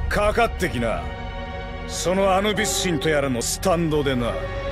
かかってきな。そのアヌビス神とやらのスタンドでな。